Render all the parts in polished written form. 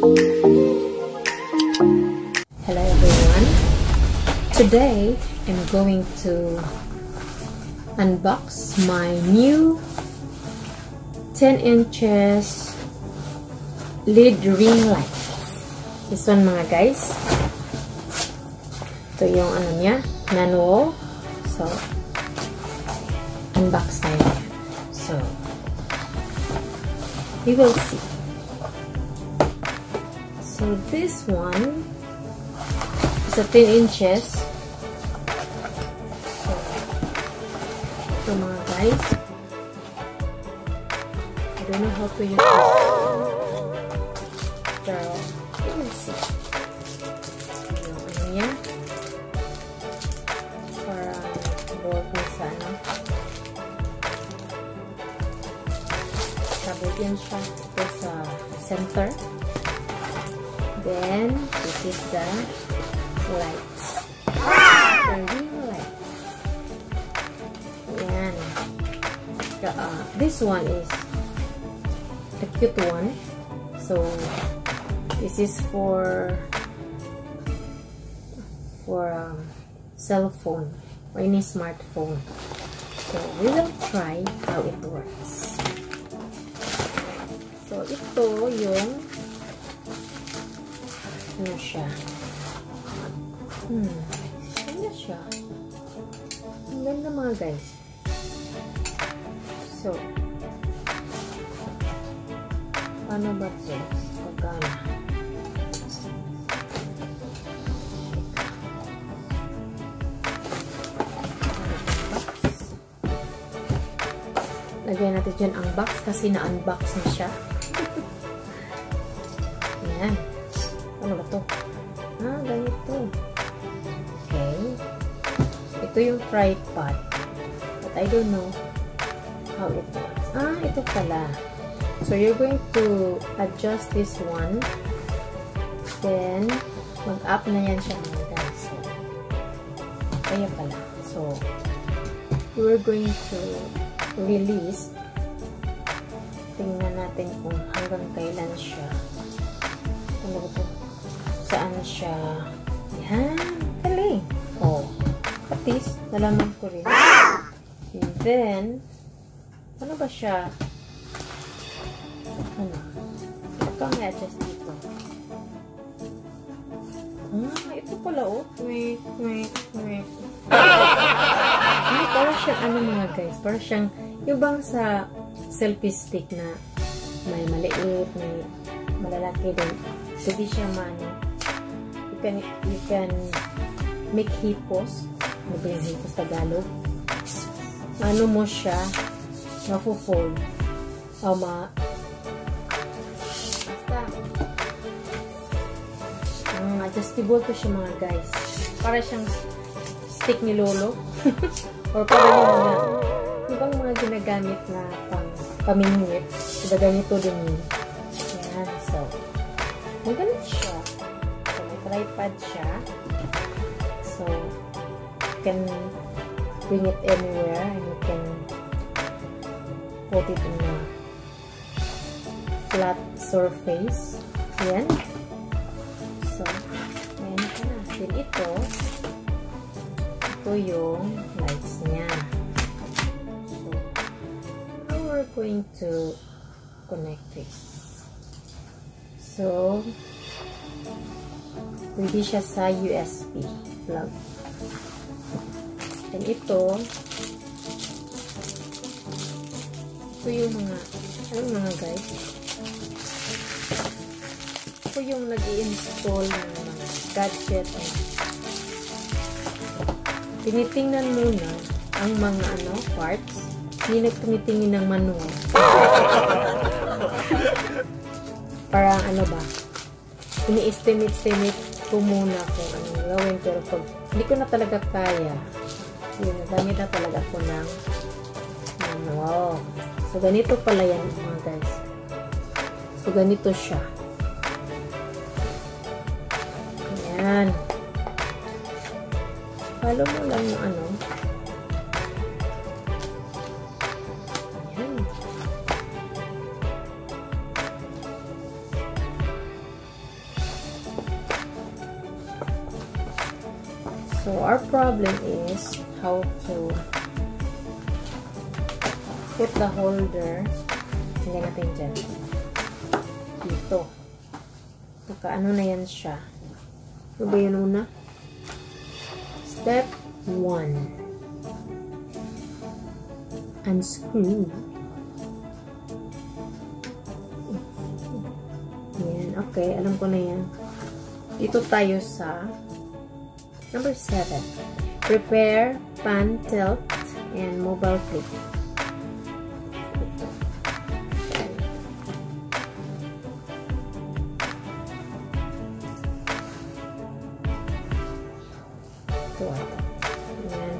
Hello everyone. Today I'm going to unbox my new 10 inches LED ring light. This one mga guys. Ito yung ano niya, manual. So unbox tayo. So we will see. So this one is a 10 inches. So ito mga guys. I don't know how to use this. Pero we will see. Yung ano niya. Parang bolt na sa ano. Sabot yan siya. Ito sa center. Then, this is the lights. The ring lights. Ayan. This one is the cute one. So, this is for cell phone or any smartphone. So, we will try how it works. So, ito yung ano siya? Ano siya? Ang ganda mga guys. So, paano ba ito? Pagkano? Lagyan natin dyan ang box kasi na-unbox na siya. Ayan. Ano ba to? Ganito. Okay. Ito yung tripod. But I don't know how it works. Ito pala. So, you're going to adjust this one. Then, mag-up na yan siya mga guys. So, ayan pala. So, we're going to release. Tingnan natin kung hanggang kailan siya. Ano ba ito? Saan siya? Yan. Galing. Oh. Patis. Nalaman ko rin. And then, ano ba siya? Ano? Ito may adjust dito. Ito pala oh. Wait. Parang siyang ano mga guys. Parang siyang yung bang sa selfie stick na may maliit, may malalaki din. Hindi siya maano. You can make hipos. Ano ba yung hipos Tagalog? Ano mo siya? Mafu-fold. O basta. Adjustable to siya mga guys. Para siyang stick ni Lolo. Or para yung ibang mga ginagamit na pamingwit. Diba ganito din yun. Ayan. So, magaling siya. So, may tripod siya. So, you can bring it anywhere and you can put it in a flat surface. Ayan. So, ayan ka na. Then ito yung lights niya. So, how we're going to connect it. So, pwede siya sa USB plug. And ito yung mga, mga guys? Ito yung nag-i-install ng mga gadget. Tinitingnan muna ang mga parts. Hindi nagtumitingin ng manual. Parang ba? Ini-estimate ko muna kung anong gawin. Pero pag hindi ko na talaga kaya, yun, nagamit na talaga ako ng manual. So, ganito pala yan mga guys. So, ganito siya. Ayan. Follow mo lang yung Ayan. So, our problem is how to put the holder. Hindi natin dyan. Dito. Naka-ano na yan siya. Ano ba yun una? Step 1. Unscrew. Yan. Okay. Alam ko na yan. Dito tayo sa number 7. Prepare pan tilt and mobile clip. Ito. Yan.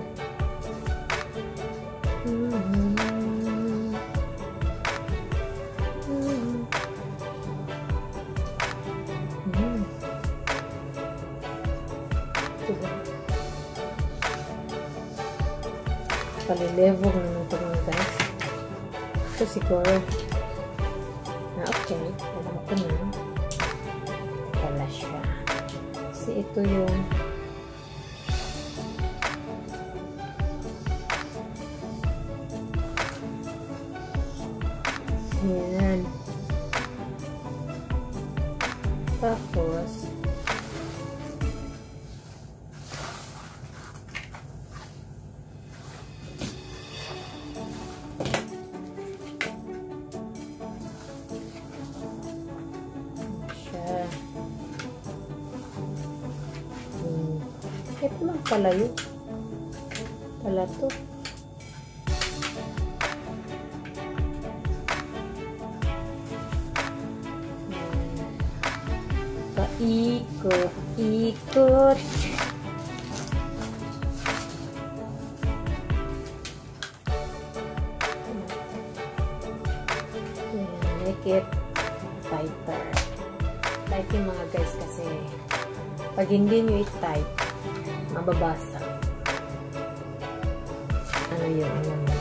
Palilevog na nito mga guys. Ito siguro na okay. Alam ko na pala siya. Kasi ito yung yan. Tapos ito lang pala yun. Pala to. Paikot, ikot. Make it tighter. Tight yung mga guys kasi pag hindi nyo i-tight, mababasa. Ano yun? Ano yun?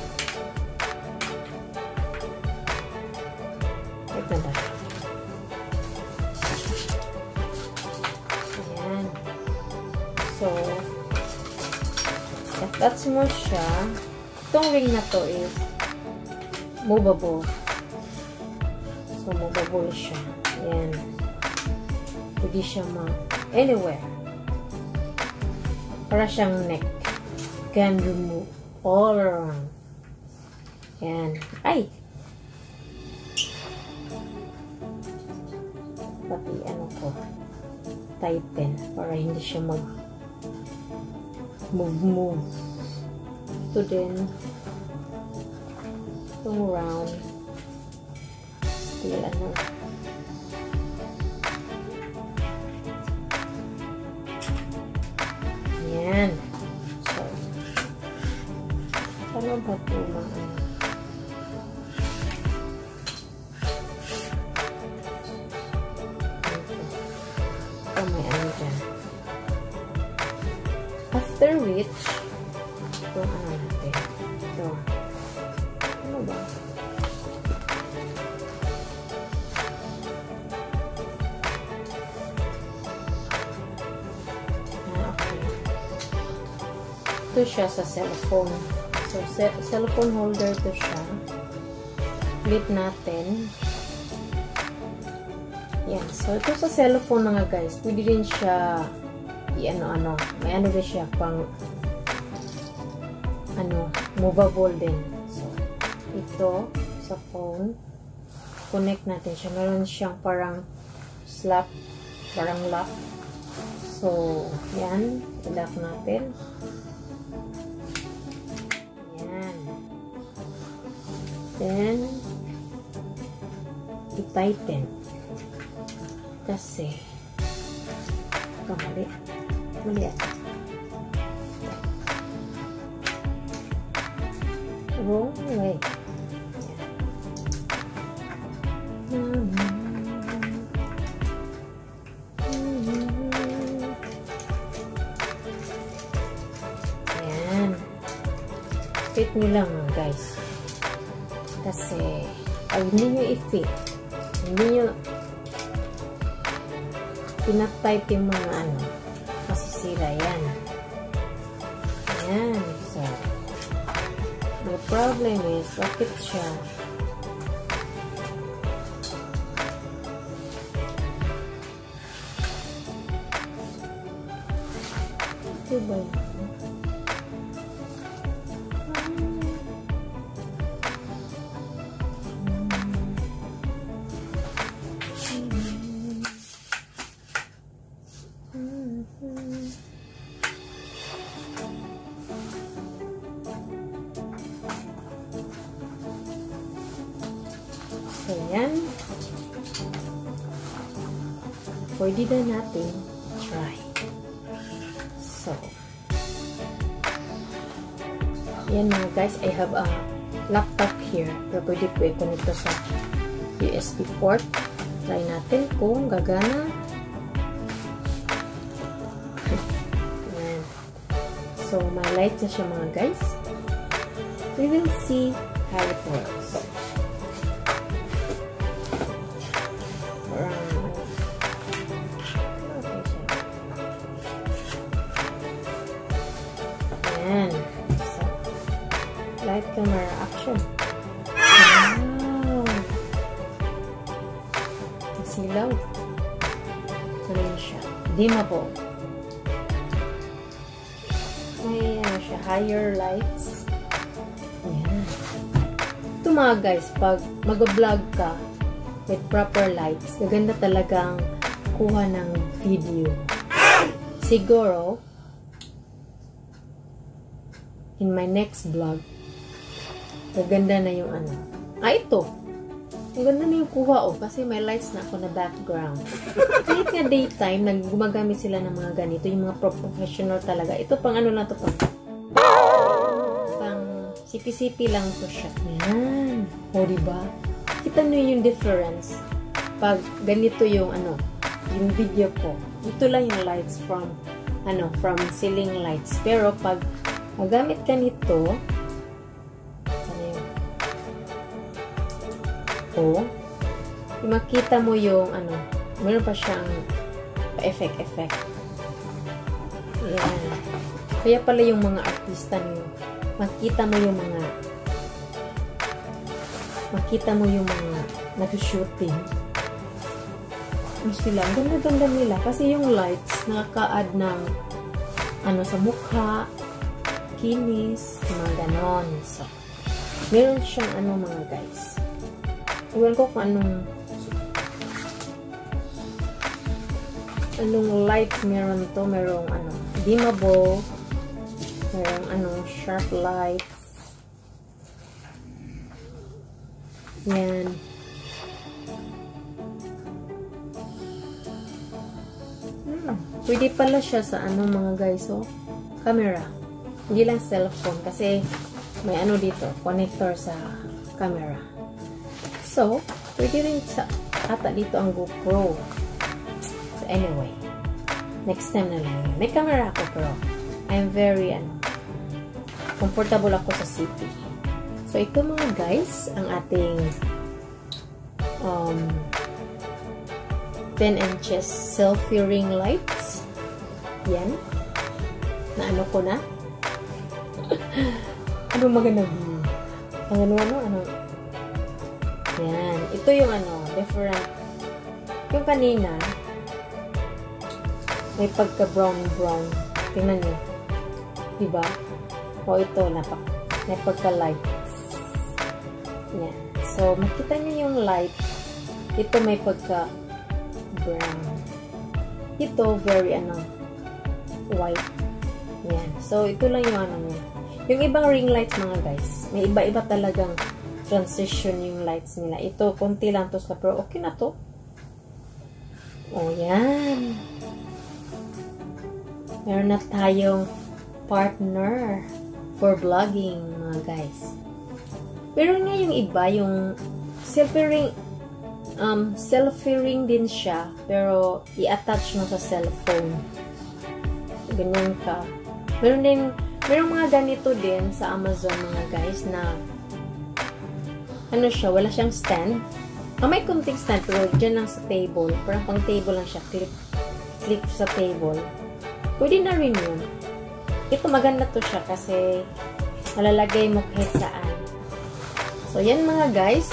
Wait na ba? Ayan. So, attach mo siya. Itong ring na to is movable. So, movable siya. Ayan. Pwede siya anywhere. Para siyang neck. Can remove all around. Yan. Ay! Pati ano ko. Tighten. Para hindi siya move. Ito din. Itong round. Still ano. Yan. So, ano ba ito mga ito may ano dyan. After which, ito ano natin. Ito. Ano ba? Ito siya sa cellphone. So, cellphone holder to siya. Clip natin. Yan. So, ito sa cellphone na nga guys. Pwede rin siya i-ano-ano. May ano din siya pang movable din. So, ito sa phone. Connect natin siya. Meron siyang parang slap. Parang lock. So, yan. I-lock natin. Then, i-tighten. Kasi, mali. Mali yan. Wrong way. Ayan. Fit nyo lang guys. Kasi, pag hindi nyo i-fit, hindi nyo pinatight yung mga masisira yan. Ayan. So, the problem is, bakit siya? Ito ba yun? So, yan. Pwede na natin try. So, yan mga guys. I have a laptop here. Pero pwede ko i-connect sa USB port. Try natin kung gagana. Yan. So, may light na siya mga guys. We will see how it works. Ayan. So, light camera action. Wow! Silaw. So, yun siya. Dimmable. May ano siya, higher lights. Ayan. Ito mga guys, pag mag-vlog ka with proper lights, gaganda talagang kuha ng video. Siguro, in my next vlog, gaganda na yung ano. Ito. Ang ganda na yung kuha kasi may lights na ako na background. Kahit nga daytime, gumagamit sila ng mga ganito. Yung mga professional talaga. Ito pang ano na to pang sipi-sipi lang to siya. Yan. O, diba? Kita nyo yung difference. Pag ganito yung ano, yung video ko. Ito lang yung lights from ceiling lights. Pero pag magamit ka nito, makita mo yung ano, meron pa siyang effect. Yan. Kaya pala yung mga artista niyo, makita mo yung mga nag-shooting. Ano sila, ang ganda-ganda nila. Kasi yung lights, nakaka-add ng ano sa mukha, kinis, mga ganon. So, meron siyang ano mga guys. Iwan ko kung anong lights meron to. Merong ano, dimmable, merong ano, sharp lights. Yan. Pwede pala siya sa ano mga guys, so, camera. Hindi lang cellphone kasi may ano dito, connector sa camera. So, pwede rin sa ata dito ang GoPro. So, anyway. Next time na lang yun. May camera ako pero I'm very comfortable ako sa city. So, ito mga guys, ang ating 10 inches selfie ring lights. Yan. Na ano ko na. Ano maganda view? Ano. Yan. Ito yung ano, different. Yung kanina, may pagka brown. Tingnan nyo. Diba? O ito, may pagka lights. Yan. So, makita nyo yung light. Ito may pagka brown. Ito, very white. Yan. So, ito lang yung ano niya. Yung ibang ring lights mga guys, may iba-iba talagang transition yung lights nila. Ito, konti lang to sa pero okay na to. O, yan. Meron na tayong partner for vlogging mga guys. Pero nga yung iba, yung selfie ring din siya, pero i-attach mo sa cellphone. Ganyan ka. Merong mga ganito din sa Amazon mga guys na ano siya, wala siyang stand. May kunting stand pero dyan lang sa table. Parang pang table lang siya. Clip sa table. Pwede na rin yun. ito maganda to siya kasi malalagay mo kahit saan. So, yan mga guys.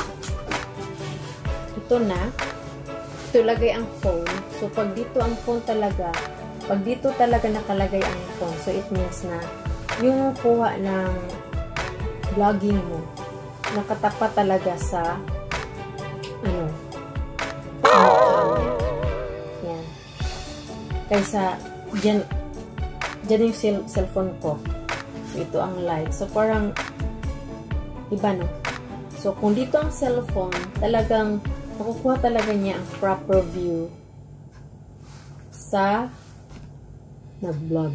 Ito na. Ito lagay ang phone. So, pag dito ang phone talaga, pag dito talaga nakalagay ang phone, so it means na yung kuha ng vlogging mo, nakatapat talaga sa yan. Kaysa, dyan yung cellphone ko. So, ito ang light. So, parang iba, no? So, kung dito ang cellphone, talagang makukuha talaga niya ang proper view sa nag-vlog.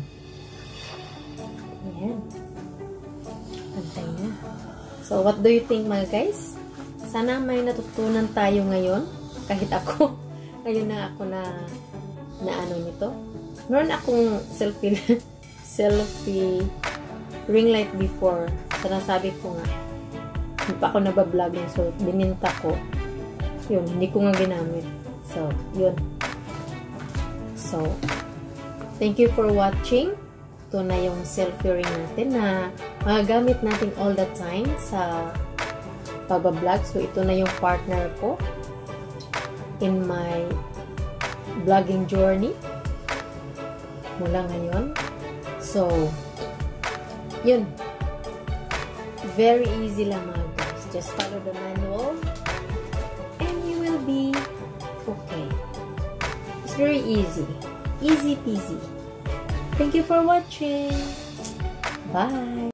Ayan. Pantay na. So, what do you think mga guys? Sana may natutunan tayo ngayon. Kahit ako. Ngayon na ako na ano nito. Meron akong selfie ring light before. So, nasabi ko nga, hindi pa ako nabablog yun. So, bininta ko. Yun, hindi ko nga ginamit. So, yun. So, thank you for watching. Ito na yung selfie ring natin na magagamit natin all the time sa pagbablog. So, ito na yung partner ko in my vlogging journey mula ngayon. So, yun. Very easy lang mga guys. Just follow the manual and you will be okay. It's very easy. Easy peasy. Thank you for watching. Bye.